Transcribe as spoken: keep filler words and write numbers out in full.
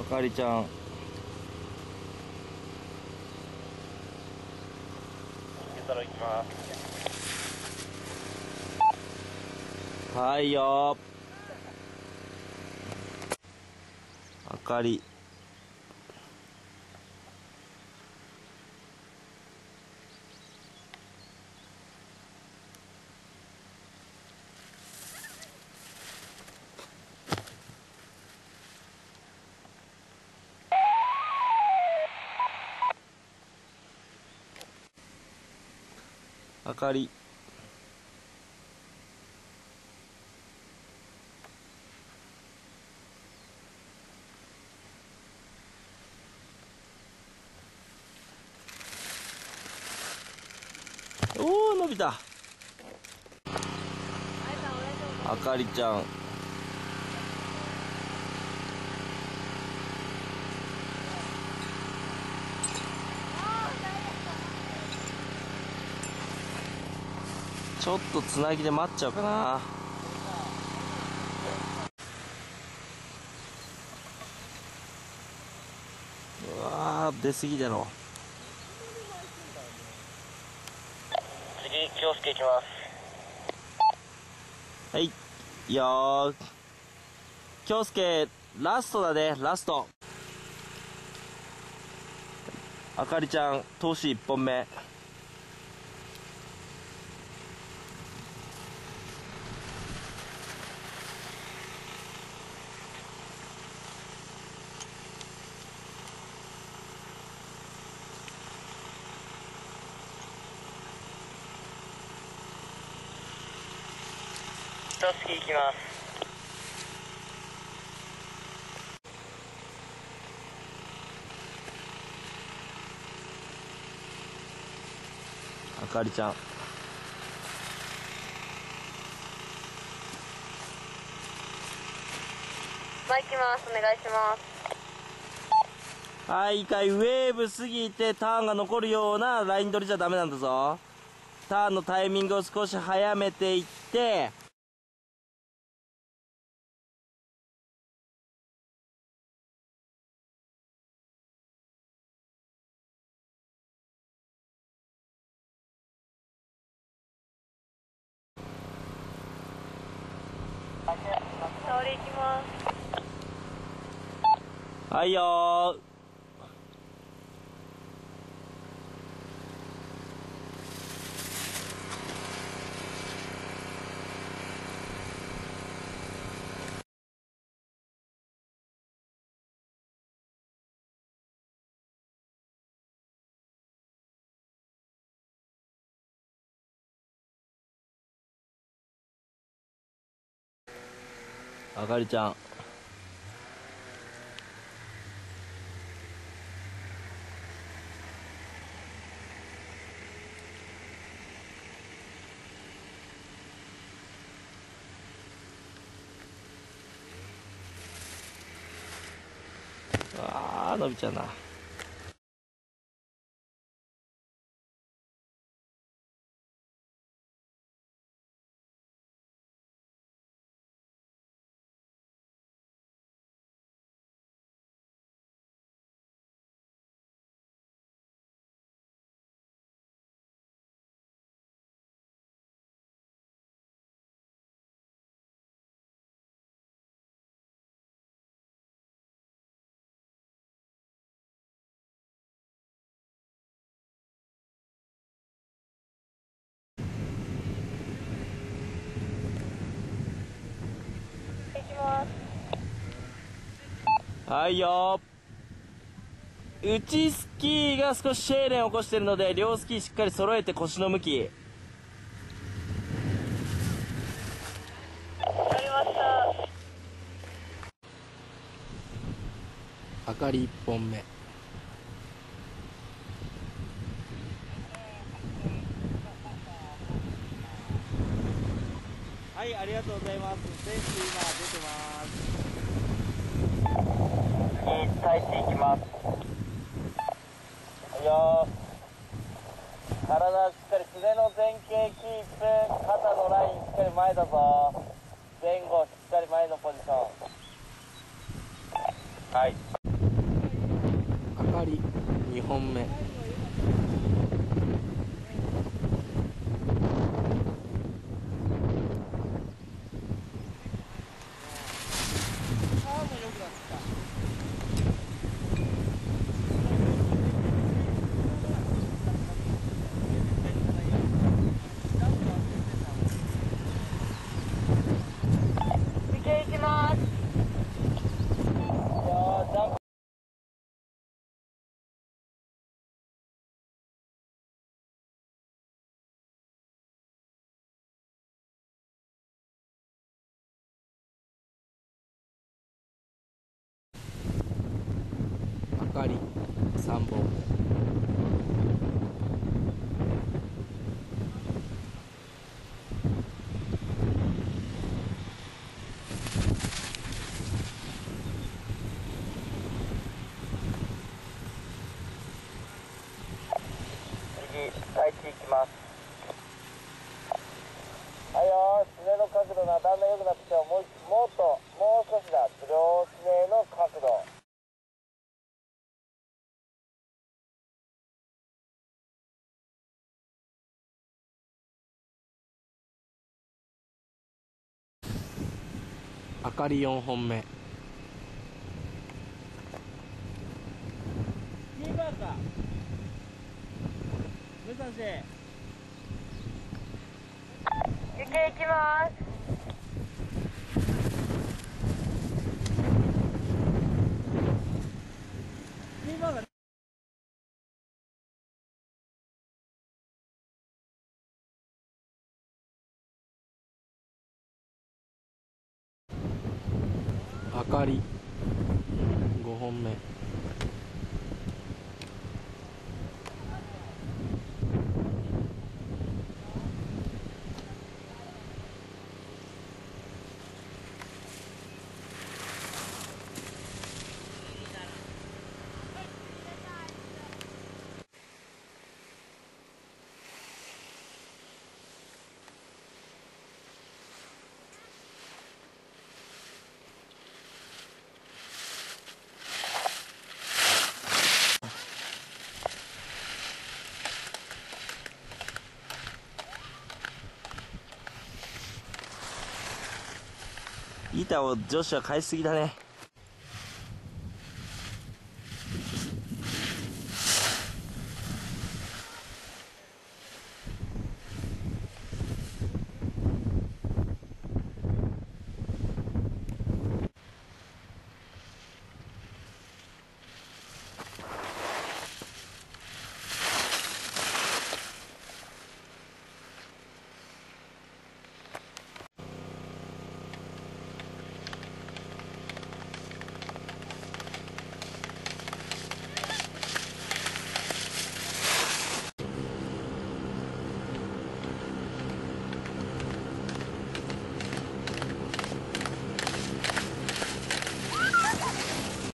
かりちゃん。 行きます。 はいよ。あかり。あかり。おお、伸びた。あかりちゃん。ちょっとつなぎで待っちゃうかな。うわー、出過ぎだろ。 次、京介行きます。 はい。いいよー。京介、ラストだね、ラスト。あかりちゃん、投資いっぽんめ。 一月行きます。 あかりちゃん。 まあ、行きます。お願いします。 はい、一回ウェーブ過ぎてターンが残るようなライン取りじゃダメなんだぞ。ターンのタイミングを少し早めていって、 沙織行きます。 はいよー。あかりちゃん。あー、伸びちゃうな。 行きます。 はいよー。内スキーが少しシェーレンを起こしてるので、両スキーしっかり揃えて腰の向き。 やりました。 あかりいっぽんめ。はい、ありがとうございます。選手今出てます。 次、大使行きます。はいよー。体しっかり素の前傾キープ、肩のラインしっかり前だぞ。前後しっかり前のポジション。はい。 目。 池行きます。 明かりさんぼん。 次、太一行きます。はいよ、すねの角度がだんだん良くなってきたよ。もう、もっと、もう少しだ。両すねの角度。 明かりよんほんめ。 キーパーか。武蔵。 池行きます。 キーパーが。 明かりごほんめ。板を女子は返しすぎだね。